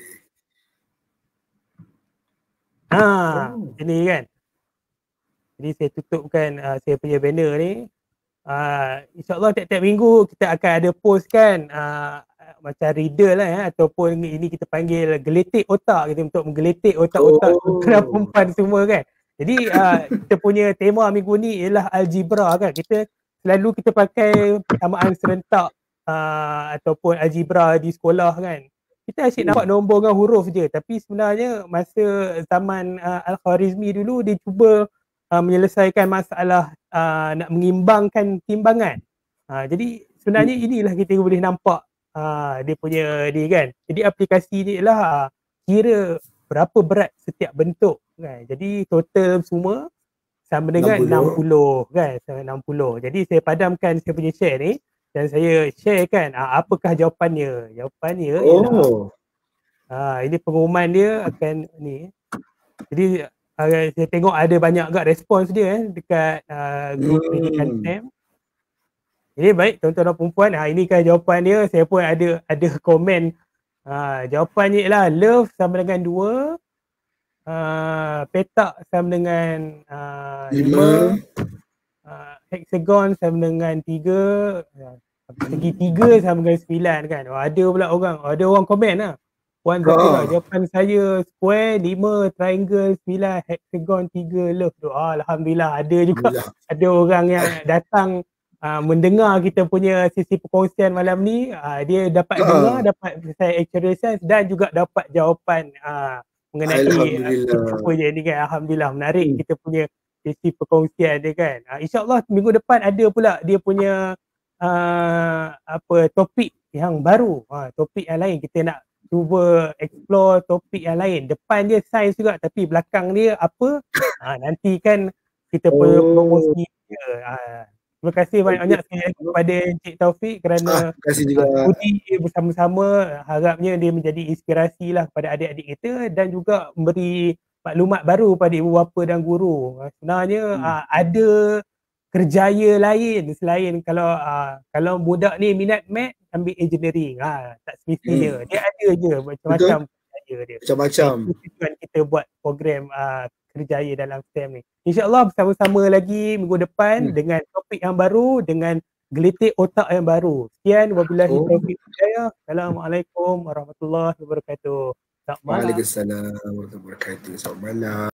S1: Ha, oh. Ini kan. Jadi saya tutupkan uh, saya punya banner ni. Uh, InsyaAllah tiap-tiap minggu kita akan ada post kan uh, macam reader lah ya, ataupun ini kita panggil geletik otak kita untuk menggeletik otak-otak oh. perempuan semua kan. Jadi uh, kita punya tema minggu ni ialah algebra kan. Kita selalu kita pakai persamaan serentak uh, ataupun algebra di sekolah kan. Kita asyik hmm. nampak nombor dengan huruf je, tapi sebenarnya masa zaman uh, Al-Khwarizmi dulu dia cuba uh, menyelesaikan masalah uh, nak mengimbangkan timbangan. Uh, jadi sebenarnya hmm. inilah kita boleh nampak Uh, dia punya ni kan. Jadi aplikasi ni lah uh, kira berapa berat setiap bentuk kan. Jadi total semua sama dengan enam puluh kan, sama enam puluh. Jadi saya padamkan saya punya share ni dan saya share kan uh, apakah jawapannya. Jawapannya oh. ialah uh, ini pengumuman dia akan ni. Jadi uh, saya tengok ada banyak agak respons dia eh, dekat uh, grup pendidikan hmm. STEM. Jadi baik tuan-tuan dan perempuan, ha, ini kan jawapan dia. Saya pun ada ada komen. Ha, jawapannya ialah love sama dengan dua, uh, petak sama dengan uh, lima, uh, hexagon sama dengan tiga, uh, segitiga sama dengan sembilan kan. Oh, ada pula orang, oh, ada orang komen lah. Puan Zafira, jawapan saya square, lima, triangle, sembilan, hexagon, tiga, love. Oh, Alhamdulillah ada juga. Ada orang yang datang Uh, mendengar kita punya sesi perkongsian malam ni, uh, dia dapat uh. dengar, dapat selesai actuarial science dan juga dapat jawapan uh, mengenai uh, apa je ni kan. Alhamdulillah menarik hmm. kita punya sesi perkongsian dia kan. Uh, InsyaAllah minggu depan ada pula dia punya uh, apa topik yang baru, uh, topik yang lain. Kita nak cuba explore topik yang lain. Depan dia sains juga tapi belakang dia apa, uh, nanti kan kita oh. promosi dia. Uh, Terima kasih banyak-banyak sekali lagi kepada Encik Taufik kerana
S2: Ah, terima kasih juga.
S1: uh, studi bersama-sama. Harapnya dia menjadi inspirasi lah kepada adik-adik kita dan juga memberi maklumat baru pada ibu bapa dan guru. Uh, sebenarnya
S2: Hmm.
S1: uh, ada kerjaya lain selain kalau uh, kalau budak ni minat math, ambil engineering. Ha, tak semestinya.
S2: Hmm.
S1: Dia ada je macam-macam kerjaya dia.
S2: Macam-macam.
S1: Itu tujuan kita buat program uh, kerjaya dalam STEM ni. InsyaAllah bersama-sama lagi minggu depan
S2: Hmm.
S1: dengan topik yang baru, dengan gelitik otak yang baru. Sekian, wabillahi
S2: Oh.
S1: taufiq wal hidayah. Assalamualaikum warahmatullahi wabarakatuh. Selamat malam.
S2: Waalaikumsalam warahmatullahi wabarakatuh. Selamat malam.